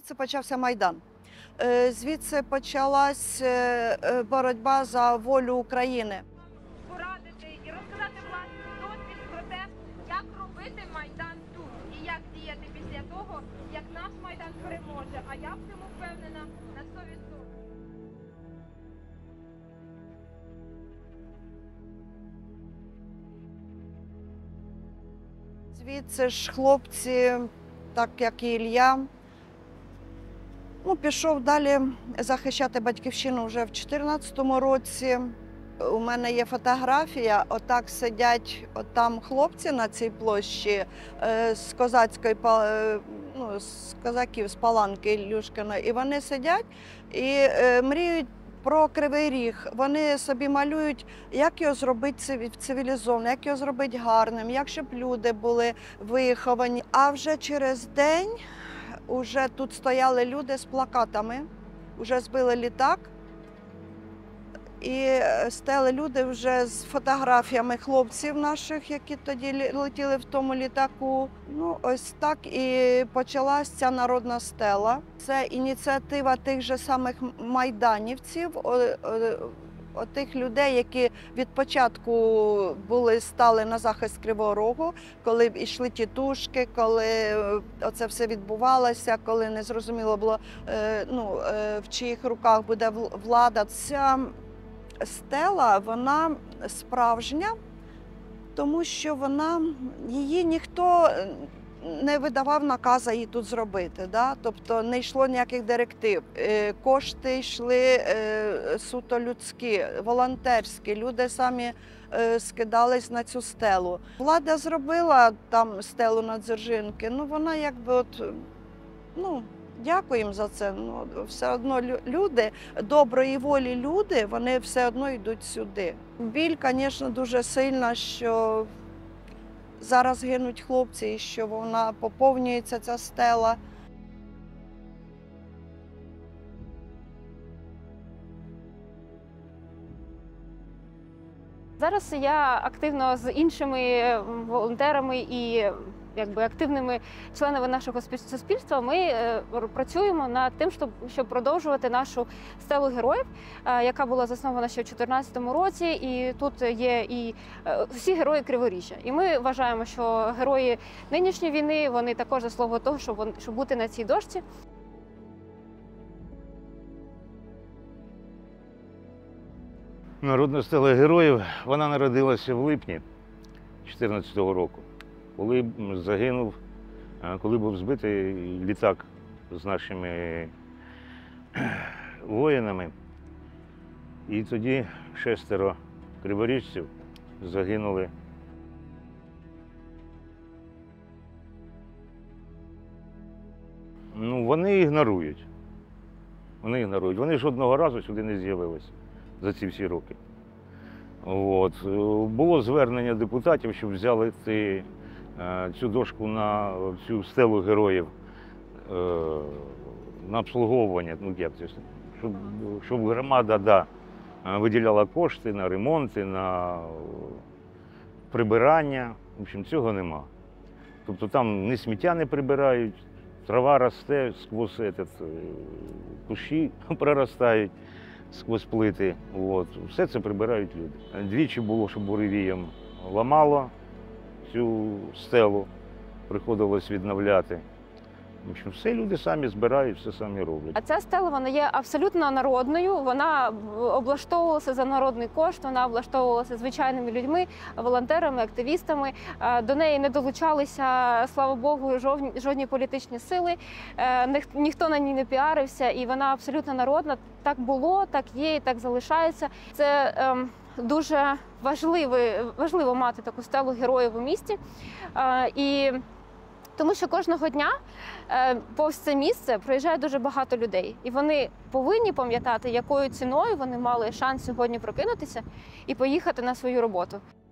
звідси почався Майдан. Звідси почалась боротьба за волю України. Порадити і розказати власний досвід про те, як робити Майдан тут і як діяти після того, як наш Майдан переможе. А я в цьому впевнена на 100%. Звідси ж хлопці, так як і Ілля, пішов далі захищати батьківщину вже в 2014 році. У мене є фотографія, отак сидять там хлопці на цій площі з козаків, з Паланки Ілюшкиної. І вони сидять і мріють про Кривий Ріг. Вони собі малюють, як його зробити цивілізованим, як його зробити гарним, як щоб люди були виховані. А вже через день уже тут стояли люди з плакатами, вже збили літак. І стояли люди вже з фотографіями хлопців наших, які тоді летіли в тому літаку. Ось так і почалась ця народна стела. Це ініціатива тих же самих майданівців, тих людей, які від початку стали на захист Кривого Рогу, коли йшли тітушки, коли оце все відбувалося, коли не зрозуміло було, в чиїх руках буде влада. Ця стела, вона справжня, тому що її ніхто не видавав наказу її тут зробити. Да? Тобто не йшло ніяких директив. Кошти йшли суто людські, волонтерські. Люди самі скидались на цю стелу. Влада зробила там стелу на Дзержинки, вона якби дякуємо за це. Все одно люди, доброї волі люди, вони все одно йдуть сюди. Біль, звісно, дуже сильна, що зараз гинуть хлопці і що вона поповнюється, ця стела. Зараз я активно з іншими волонтерами і активними членами нашого суспільства ми працюємо над тим, щоб продовжувати нашу стелу героїв, яка була заснована ще в 2014 році. І тут є і всі герої Криворіжжя. І ми вважаємо, що герої нинішньої війни, вони також заслуговують того, щоб бути на цій дошці. Народна стела героїв, вона народилася в липні 2014 року, коли загинув, коли був збитий літак з нашими воїнами. І тоді 6 криворіжців загинули. Вони ігнорують. Вони жодного разу сюди не з'явилися за ці всі роки. Було звернення депутатів, щоб взяли цю дошку на цю стелу героїв на обслуговування, щоб громада виділяла кошти на ремонти, на прибирання. В общем, цього нема. Тобто там ні сміття не прибирають, трава росте сквозь кущі проростають сквозь плити. Все це прибирають люди. Двічі було, що буревієм ламало цю стелу, приходилось відновляти. В общем, все люди самі збирають, все самі роблять. А ця стела, вона є абсолютно народною, вона облаштовувалася за народний кошт, вона облаштовувалася звичайними людьми, волонтерами, активістами. До неї не долучалися, слава Богу, жодні політичні сили, ніхто на ній не піарився, і вона абсолютно народна. Так було, так є і так залишається. Це дуже важливо мати таку стелу героїв у місті. Тому що кожного дня повз це місце проїжджає дуже багато людей. І вони повинні пам'ятати, якою ціною вони мали шанс сьогодні прокинутися і поїхати на свою роботу.